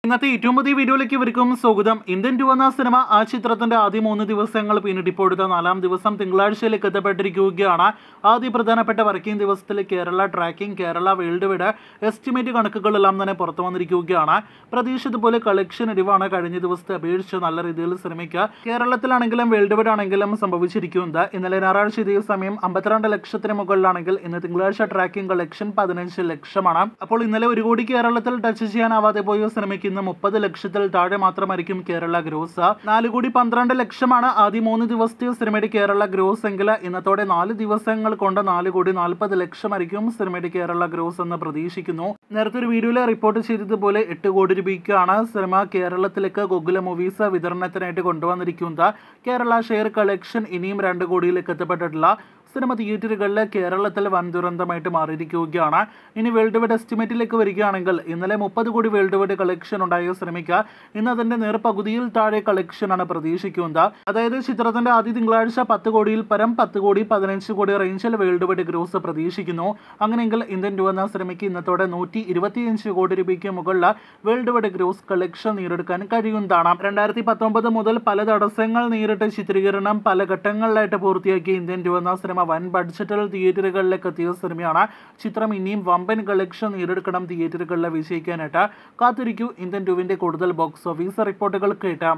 ഇന്നത്തെ ഏറ്റവും പുതിയ വീഡിയോയിലേക്ക് ഇവർക്കും സ്വാഗതം. ഇന്ത്യൻ 2 എന്ന സിനിമ ആ ചിത്രത്തിന്റെ ആദ്യ 3 ദിവസങ്ങൾ പിന്നിട്ട് ഇപ്പോഴത്തെ 4-ാം ദിവസം തിങ്കളാഴ്ചയിലേക്ക് എത്തപ്പെട്ടിരിക്കുകയാണ്. ആദ്യ പ്രധാനപ്പെട്ട വർക്കിംഗ് ദിവസത്തിൽ Kerala tracking, Kerala world wide estimate കണക്കുകളെല്ലാം തന്നെ പുറത്തു വന്നിരിക്കുകയാണ്. പ്രതീക്ഷിച്ചതുപോലെ കളക്ഷൻ ഇടിവാണ് കഴിഞ്ഞ ദിവസത്തെ അപേക്ഷിച്ച് നല്ല രീതിയിൽ സിനിമയ്ക്ക് കേരളത്തിലാണെങ്കിലും വേൾഡ് വൈഡ് ആണെങ്കിലും സംഭവിച്ചിരിക്കുന്നത്. ഇന്നലെ ഞായറാഴ്ച ഇതേ സമയം 52 ലക്ഷത്തിന് മുകളിലാണെങ്കിൽ ഇന്ന് തിങ്കളാഴ്ച ട്രാക്കിംഗ് കളക്ഷൻ 15 ലക്ഷമാണ്. അപ്പോൾ ഇന്നലെ 1 കോടി കേരളത്തിൽ ടച്ച് ചെയ്യാനാവാതെ പോയ സിനിമയ്ക്ക് ഇന്ന് 30 ലക്ഷത്തിൽ താഴെ മാത്രമായിരിക്കും കേരള ഗ്രോസ്. 4 കോടി 12 ലക്ഷമാണ് ആദ്യ 3 ദിവസത്തെ സിനിമയുടെ കേരള ഗ്രോസ് എങ്കിൽ ഇന്നത്തോടെ 4 ദിവസങ്ങൾ കൊണ്ട് 4 കോടി 40 ലക്ഷമായിരിക്കും സിനിമയുടെ കേരള ഗ്രോസ് എന്ന് പ്രതീക്ഷിക്കുന്നു. നേരത്തെ ഒരു വീഡിയോയിൽ റിപ്പോർട്ട് ചെയ്തതുപോലെ 8 കോടി രൂപയ്ക്കാണ് സിനിമ കേരളത്തിലേക്ക് ഗോകുല മൂവീസ് വിതരണത്തിനായിട്ട് കൊണ്ടുവന്നിരിക്കുന്നത്. കേരള ഷെയർ കളക്ഷൻ ഇനിയും 2 കോടിയിലേക്ക് എത്തപ്പെട്ടിട്ടില്ല. സിനിമ തിയേറ്ററുകളിൽ കേരളത്തിൽ വൻ ദുരന്തമായിട്ട് മാറിയിരിക്കുകയാണ്. ഇനി വേൾഡ് വൈഡ് എസ്റ്റിമേറ്റിലേക്ക് വരികയാണെങ്കിൽ ഇന്നലെ 30 കോടി വേൾഡ് വൈഡ് കളക്ഷൻ ഉണ്ടായ സിനിമയ്ക്ക് ഇന്ന് അതിന്റെ നേർപകുതിയിൽ താഴെ കളക്ഷനാണ് പ്രതീക്ഷിക്കുന്നത്. അതായത് ചിത്രത്തിന്റെ ആദ്യ തിങ്കളാഴ്ച 10 കോടിയിൽ പരം 10 കോടി 15 കോടി റേഞ്ചിൽ വേൾഡ് വൈഡ് ഗ്രോസ് പ്രതീക്ഷിക്കുന്നു. അങ്ങനെയെങ്കിൽ ഇന്ത്യൻ 2 എന്ന സിനിമയ്ക്ക് ഇന്നത്തോടെ 125 കോടി രൂപയ്ക്ക് മുകളിൽ വേൾഡ് വൈഡ് ഗ്രോസ് കളക്ഷൻ നേടിയെടുക്കാൻ കഴിയുന്നതാണ്. 2019 മുതൽ പല തടസ്സങ്ങൾ നേരിട്ട് ചിത്രീകരണം പല ഘട്ടങ്ങളിലായിട്ട് പൂർത്തിയാക്കിയ ഇന്ത്യൻ 2 എന്ന സിനിമ വൻ ബഡ്ജറ്റിൽ തിയേറ്ററുകളിലേക്ക് എത്തിയ സിനിമയാണ്. ചിത്രം ഇനിയും വമ്പൻ കളക്ഷൻ നേടിയെടുക്കണം തിയേറ്ററുകളിൽ വിജയിക്കാനായിട്ട്. കാത്തിരിക്കൂ ഇന്ത്യൻ 2 കൂടുതൽ ബോക്സ് ഓഫീസ് റിപ്പോർട്ടുകൾ കേട്ടാം.